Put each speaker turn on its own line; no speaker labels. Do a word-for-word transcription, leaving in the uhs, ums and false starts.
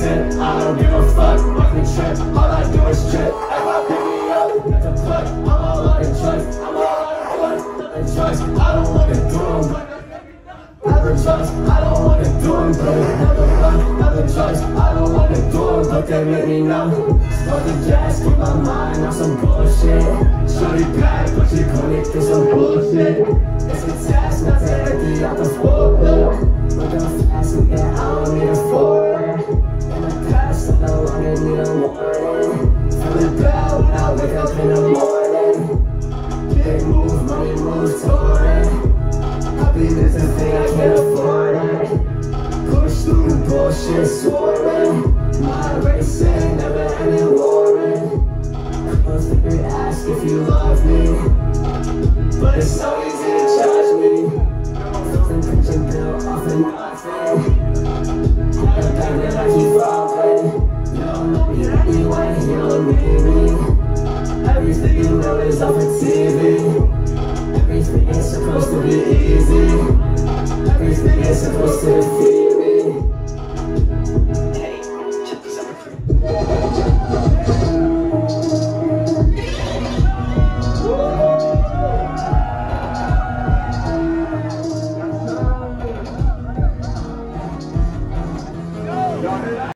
tip. I don't give a fuck, fuck me trip. All I do is trip. If I pick me up, get the plug. I'm all on the choice. I'm all on the blood. Nothing choice. I don't wanna do them. Never trust, I don't wanna do them, but never run, never trust, I don't wanna do them, but they make me numb. Smoke the gas, keep my mind on some bullshit. Shorty back, but she couldn't through some bullshit. It's a task, not to empty out the floor. But I'm fast, yeah, I don't need a forward. In the past, I no longer need a warning. Feeling bad when I wake up in the morning. Big move, money moves toward it. Happiness is a thing I can't afford it. Push through the bullshit swarming. My racing, never ending warring. Close to be asked if you love me, but it's so easy.